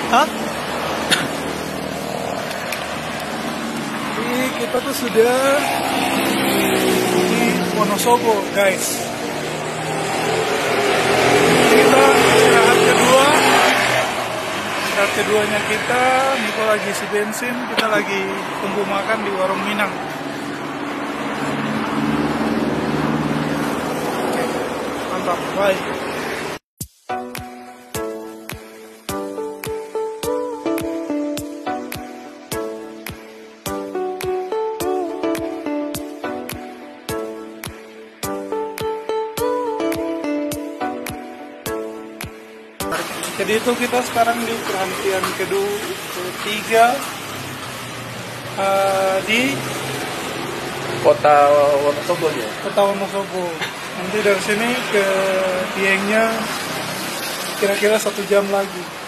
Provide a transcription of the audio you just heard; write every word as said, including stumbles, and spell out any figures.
Hah? Jadi kita tuh sudah di Wonosobo, guys. Kita istirahat kedua. Istirahat keduanya kita, Niko lagi isi bensin, kita lagi tunggu makan di warung Minang. Oke, mantap, bye. Jadi itu kita sekarang di perhentian kedua, ketiga uh, di Kota Wonosobo ya. Kota Wonosobo. Nanti dari sini ke Diengnya kira-kira satu jam lagi.